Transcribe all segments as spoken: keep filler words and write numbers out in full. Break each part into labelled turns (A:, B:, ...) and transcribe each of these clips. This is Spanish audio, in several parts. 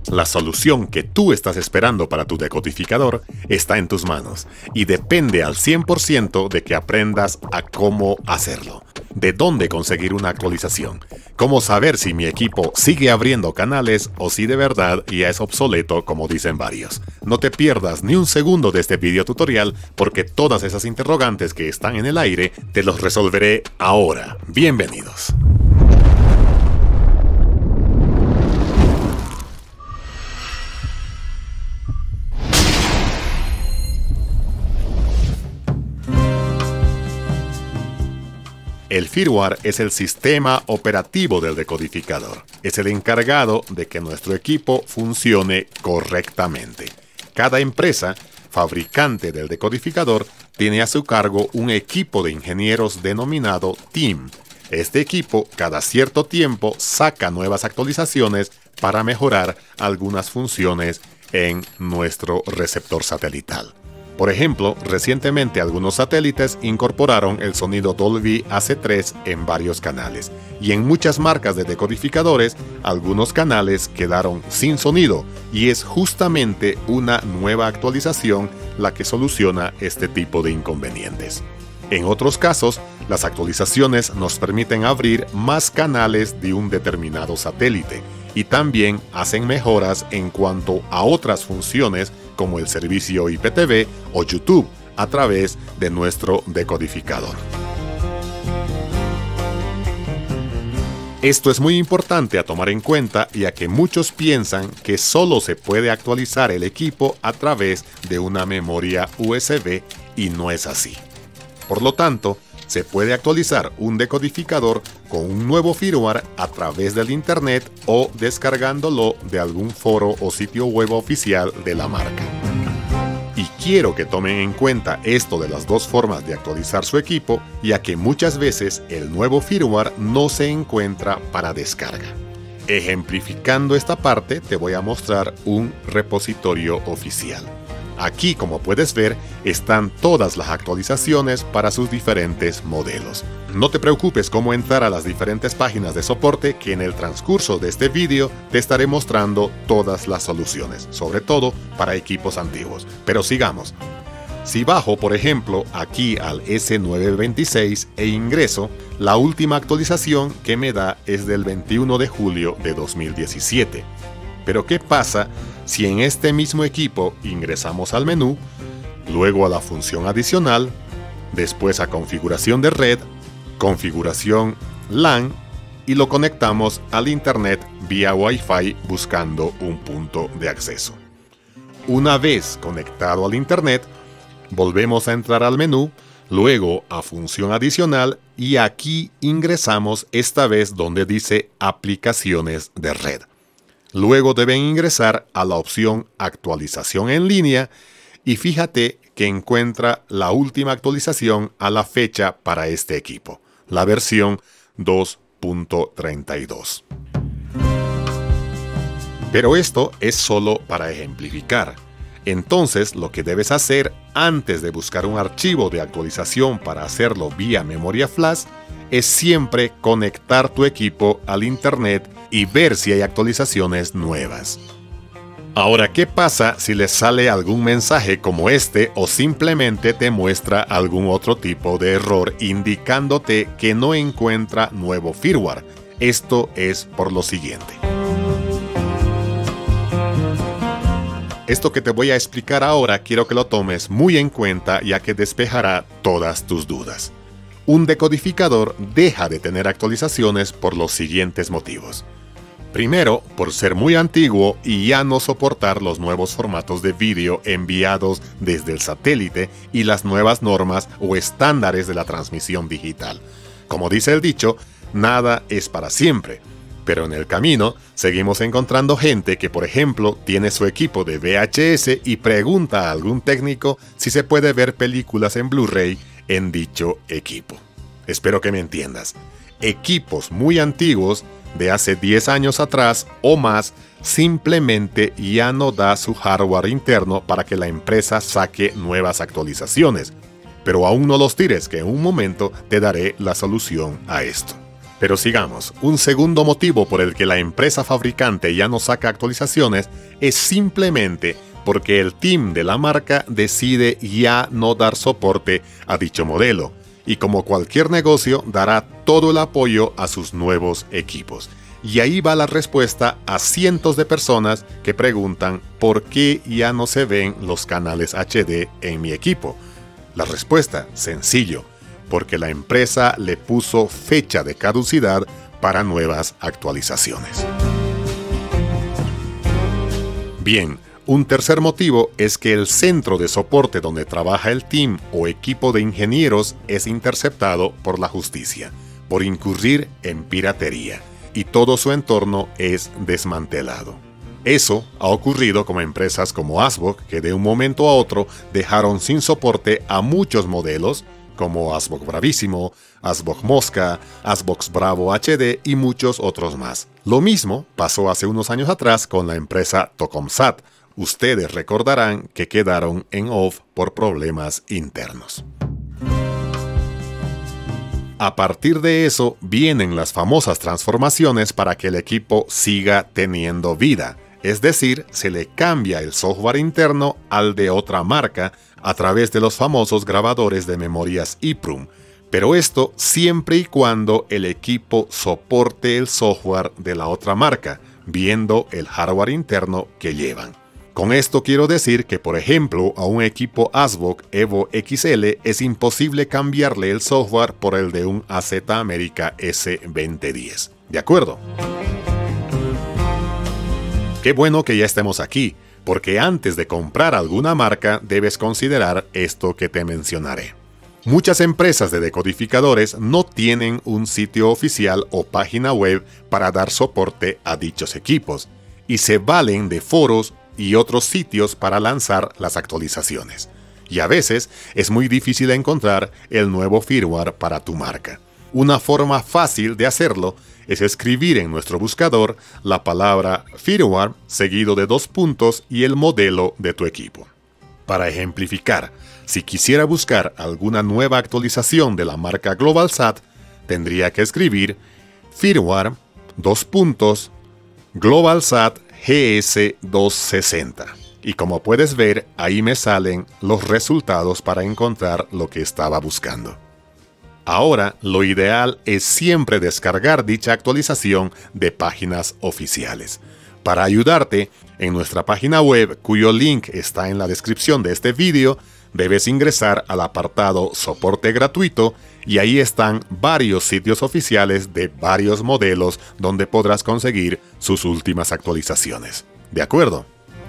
A: La solución que tú estás esperando para tu decodificador está en tus manos y depende al cien por ciento de que aprendas a cómo hacerlo. De dónde conseguir una actualización, cómo saber si mi equipo sigue abriendo canales o si de verdad ya es obsoleto como dicen varios. No te pierdas ni un segundo de este video tutorial porque todas esas interrogantes que están en el aire te los resolveré ahora. Bienvenidos. El firmware es el sistema operativo del decodificador. Es el encargado de que nuestro equipo funcione correctamente. Cada empresa, fabricante del decodificador, tiene a su cargo un equipo de ingenieros denominado Team. Este equipo, cada cierto tiempo, saca nuevas actualizaciones para mejorar algunas funciones en nuestro receptor satelital. Por ejemplo, recientemente algunos satélites incorporaron el sonido Dolby A C tres en varios canales, y en muchas marcas de decodificadores, algunos canales quedaron sin sonido, y es justamente una nueva actualización la que soluciona este tipo de inconvenientes. En otros casos, las actualizaciones nos permiten abrir más canales de un determinado satélite, y también hacen mejoras en cuanto a otras funciones como el servicio I P T V o YouTube a través de nuestro decodificador. Esto es muy importante a tomar en cuenta, ya que muchos piensan que solo se puede actualizar el equipo a través de una memoria U S B y no es así. Por lo tanto, se puede actualizar un decodificador con un nuevo firmware a través del internet o descargándolo de algún foro o sitio web oficial de la marca. Y quiero que tomen en cuenta esto de las dos formas de actualizar su equipo, ya que muchas veces el nuevo firmware no se encuentra para descarga. Ejemplificando esta parte, te voy a mostrar un repositorio oficial. Aquí, como puedes ver, están todas las actualizaciones para sus diferentes modelos. No te preocupes cómo entrar a las diferentes páginas de soporte, que en el transcurso de este vídeo te estaré mostrando todas las soluciones, sobre todo para equipos antiguos. Pero sigamos. Si bajo, por ejemplo, aquí al S nueve veintiséis e ingreso, la última actualización que me da es del veintiuno de julio de dos mil diecisiete. Pero ¿qué pasa si en este mismo equipo ingresamos al menú, luego a la función adicional, después a configuración de red, configuración LAN y lo conectamos al internet vía Wi-Fi buscando un punto de acceso? Una vez conectado al internet, volvemos a entrar al menú, luego a función adicional y aquí ingresamos esta vez donde dice aplicaciones de red. Luego deben ingresar a la opción actualización en línea y fíjate que encuentra la última actualización a la fecha para este equipo, la versión dos punto treinta y dos. Pero esto es solo para ejemplificar. Entonces, lo que debes hacer antes de buscar un archivo de actualización para hacerlo vía memoria flash es siempre conectar tu equipo al internet y ver si hay actualizaciones nuevas. Ahora, ¿qué pasa si les sale algún mensaje como este o simplemente te muestra algún otro tipo de error indicándote que no encuentra nuevo firmware? Esto es por lo siguiente. Esto que te voy a explicar ahora quiero que lo tomes muy en cuenta, ya que despejará todas tus dudas. Un decodificador deja de tener actualizaciones por los siguientes motivos. Primero, por ser muy antiguo y ya no soportar los nuevos formatos de vídeo enviados desde el satélite y las nuevas normas o estándares de la transmisión digital. Como dice el dicho, nada es para siempre. Pero en el camino seguimos encontrando gente que, por ejemplo, tiene su equipo de V H S y pregunta a algún técnico si se puede ver películas en Blu-ray en dicho equipo. Espero que me entiendas. Equipos muy antiguos, de hace diez años atrás o más, simplemente ya no da su hardware interno para que la empresa saque nuevas actualizaciones. Pero aún no los tires, que en un momento te daré la solución a esto. Pero sigamos, un segundo motivo por el que la empresa fabricante ya no saca actualizaciones es simplemente porque el team de la marca decide ya no dar soporte a dicho modelo, y como cualquier negocio dará todo el apoyo a sus nuevos equipos. Y ahí va la respuesta a cientos de personas que preguntan por qué ya no se ven los canales H D en mi equipo. La respuesta, sencillo, porque la empresa le puso fecha de caducidad para nuevas actualizaciones. Bien, un tercer motivo es que el centro de soporte donde trabaja el team o equipo de ingenieros es interceptado por la justicia, por incurrir en piratería, y todo su entorno es desmantelado. Eso ha ocurrido con empresas como ASBook, que de un momento a otro dejaron sin soporte a muchos modelos, como ASBook Bravísimo, ASBook Mosca, ASBook Bravo H D y muchos otros más. Lo mismo pasó hace unos años atrás con la empresa Tocomsat. Ustedes recordarán que quedaron en off por problemas internos. A partir de eso vienen las famosas transformaciones para que el equipo siga teniendo vida. Es decir, se le cambia el software interno al de otra marca a través de los famosos grabadores de memorias EEPROM. Pero esto siempre y cuando el equipo soporte el software de la otra marca, viendo el hardware interno que llevan. Con esto quiero decir que, por ejemplo, a un equipo ASBook Evo X L es imposible cambiarle el software por el de un A Z America S veinte diez. ¿De acuerdo? Qué bueno que ya estemos aquí, porque antes de comprar alguna marca debes considerar esto que te mencionaré. Muchas empresas de decodificadores no tienen un sitio oficial o página web para dar soporte a dichos equipos, y se valen de foros y otros sitios para lanzar las actualizaciones. Y a veces es muy difícil encontrar el nuevo firmware para tu marca. Una forma fácil de hacerlo es escribir en nuestro buscador la palabra firmware seguido de dos puntos y el modelo de tu equipo. Para ejemplificar, si quisiera buscar alguna nueva actualización de la marca GlobalSat, tendría que escribir firmware, dos puntos, GlobalSat G S doscientos sesenta. Y como puedes ver, ahí me salen los resultados para encontrar lo que estaba buscando. Ahora, lo ideal es siempre descargar dicha actualización de páginas oficiales. Para ayudarte, en nuestra página web, cuyo link está en la descripción de este vídeo, debes ingresar al apartado Soporte gratuito y ahí están varios sitios oficiales de varios modelos donde podrás conseguir sus últimas actualizaciones. ¿De acuerdo?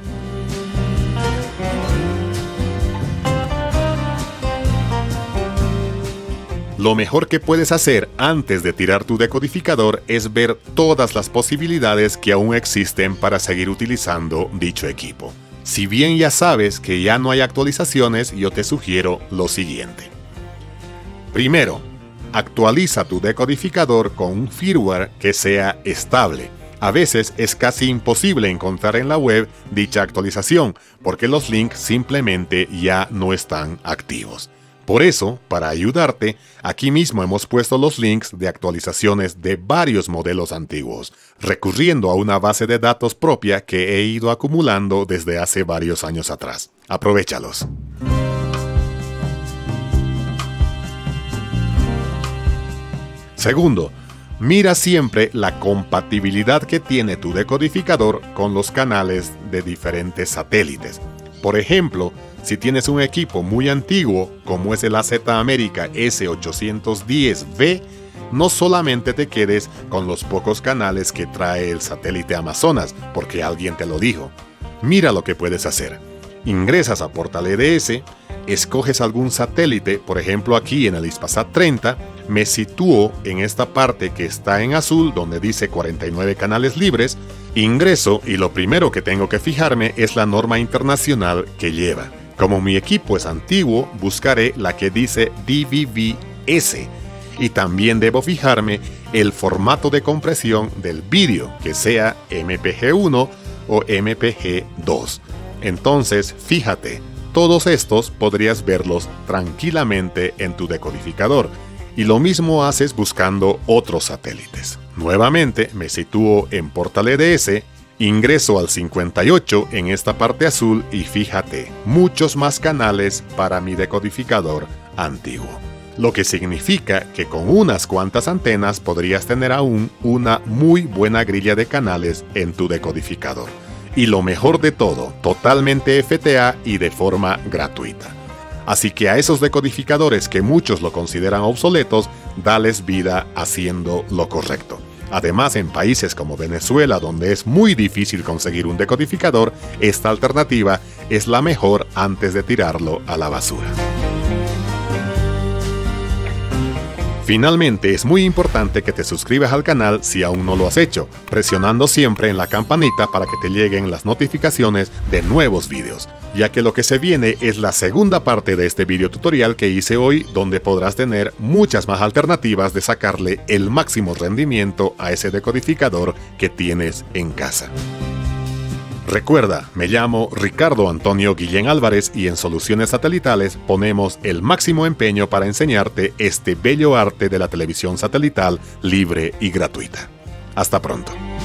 A: Lo mejor que puedes hacer antes de tirar tu decodificador es ver todas las posibilidades que aún existen para seguir utilizando dicho equipo. Si bien ya sabes que ya no hay actualizaciones, yo te sugiero lo siguiente. Primero, actualiza tu decodificador con un firmware que sea estable. A veces es casi imposible encontrar en la web dicha actualización, porque los links simplemente ya no están activos. Por eso, para ayudarte, aquí mismo hemos puesto los links de actualizaciones de varios modelos antiguos, recurriendo a una base de datos propia que he ido acumulando desde hace varios años atrás. Aprovéchalos. Segundo, mira siempre la compatibilidad que tiene tu decodificador con los canales de diferentes satélites. Por ejemplo, si tienes un equipo muy antiguo, como es el A Z America S ochocientos diez V, no solamente te quedes con los pocos canales que trae el satélite Amazonas, porque alguien te lo dijo. Mira lo que puedes hacer. Ingresas a Portal E D S, escoges algún satélite, por ejemplo aquí en el Hispasat treinta, me sitúo en esta parte que está en azul donde dice cuarenta y nueve canales libres, ingreso y lo primero que tengo que fijarme es la norma internacional que lleva. Como mi equipo es antiguo, buscaré la que dice D V B S y también debo fijarme el formato de compresión del vídeo, que sea M P G uno o M P G dos. Entonces, fíjate, todos estos podrías verlos tranquilamente en tu decodificador. Y lo mismo haces buscando otros satélites. Nuevamente me sitúo en Portal E D S, ingreso al cincuenta y ocho en esta parte azul y fíjate, muchos más canales para mi decodificador antiguo. Lo que significa que con unas cuantas antenas podrías tener aún una muy buena grilla de canales en tu decodificador. Y lo mejor de todo, totalmente F T A y de forma gratuita. Así que a esos decodificadores que muchos lo consideran obsoletos, dales vida haciendo lo correcto. Además, en países como Venezuela, donde es muy difícil conseguir un decodificador, esta alternativa es la mejor antes de tirarlo a la basura. Finalmente, es muy importante que te suscribas al canal si aún no lo has hecho, presionando siempre en la campanita para que te lleguen las notificaciones de nuevos vídeos, ya que lo que se viene es la segunda parte de este video tutorial que hice hoy, donde podrás tener muchas más alternativas de sacarle el máximo rendimiento a ese decodificador que tienes en casa. Recuerda, me llamo Ricardo Antonio Guillén Álvarez y en Soluciones Satelitales ponemos el máximo empeño para enseñarte este bello arte de la televisión satelital libre y gratuita. Hasta pronto.